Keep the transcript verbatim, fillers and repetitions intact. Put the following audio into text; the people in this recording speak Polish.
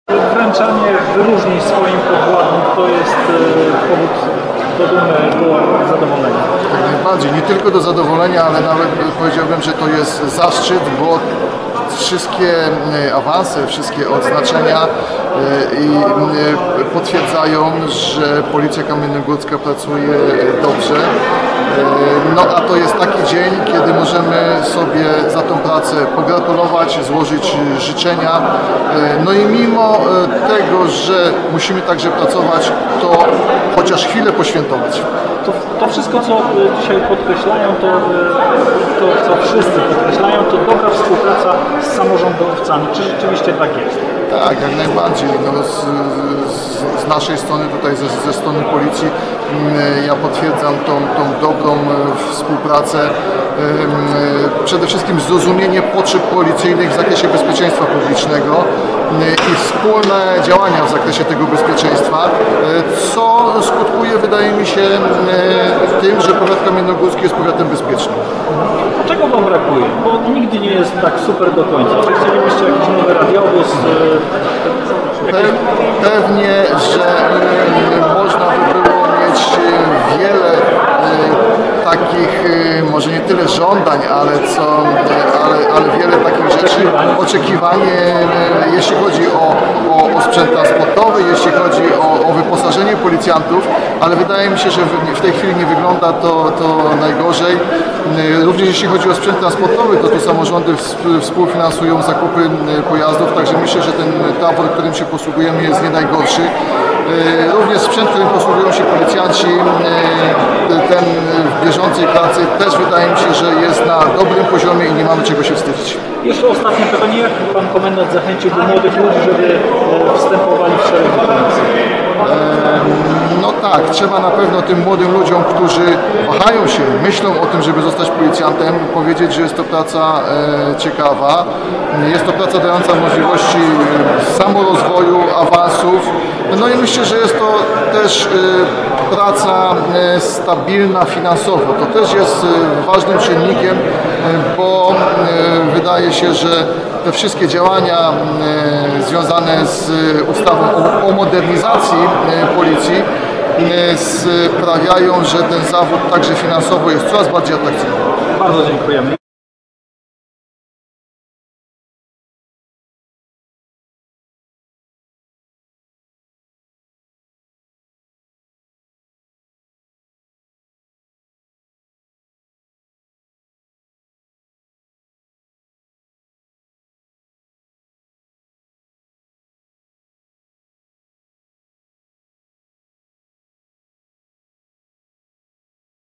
Wręczanie wyróżnień swoim podwładnym to jest powód do dumy, do zadowolenia. Jak najbardziej, nie tylko do zadowolenia, ale nawet powiedziałbym, że to jest zaszczyt, bo wszystkie awanse, wszystkie odznaczenia i potwierdzają, że Policja Kamiennogórska pracuje dobrze. No a to jest taki dzień, kiedy możemy sobie za tą pracę pogratulować, złożyć życzenia. No i mimo tego, że musimy także pracować, to chociaż chwilę poświętować. To, to wszystko, co dzisiaj podkreślają, to, to co wszyscy podkreślają, to dobra współpraca z samorządowcami. Czy rzeczywiście tak jest? Tak, jak najbardziej. No, z, z, z naszej strony, tutaj ze, ze strony policji, ja potwierdzam tą, tą dobrą współpracę. Przede wszystkim zrozumienie potrzeb policyjnych w zakresie bezpieczeństwa publicznego i wspólne działania w zakresie tego bezpieczeństwa, co skutkuje, wydaje mi się, tym, że powiat kamiennogórski jest powiatem bezpiecznym. Czego Wam brakuje? Bo nigdy nie jest tak super do końca. Czy chcielibyście jakiś nowy radiowóz? Pe pewnie, że można by było mieć wiele takich, może nie tyle żądań, ale, co, ale, ale wiele takich rzeczy, oczekiwań, jeśli chodzi o, o, o sprzęt transportowy, jeśli chodzi o, o wyposażenie policjantów, ale wydaje mi się, że w, w tej chwili nie wygląda to, to najgorzej. Również jeśli chodzi o sprzęt transportowy, to tu samorządy współfinansują zakupy pojazdów, także myślę, że ten tabor, którym się posługujemy, jest nie najgorszy. Również sprzęt, którym posługują się policjanci, ten w bieżącej pracy też wydaje mi się, że jest na dobrym poziomie i nie mamy czego się wstydzić. Jeszcze ostatnie pytanie, jak Pan Komendant zachęciłby młodych ludzi, żeby wstępowali w szeregi policji? No tak, trzeba na pewno tym młodym ludziom, którzy wahają się, myślą o tym, żeby zostać policjantem, powiedzieć, że jest to praca e, ciekawa, jest to praca dająca możliwości samorozwoju, awansów, no i myślę, że jest to też e, praca e, stabilna finansowo. To też jest e, ważnym czynnikiem, e, bo e, wydaje się, że te wszystkie działania e, związane z ustawą o, o modernizacji e, policji e, sprawiają, że ten zawód także finansowo jest coraz bardziej atrakcyjny. Bardzo dziękujemy.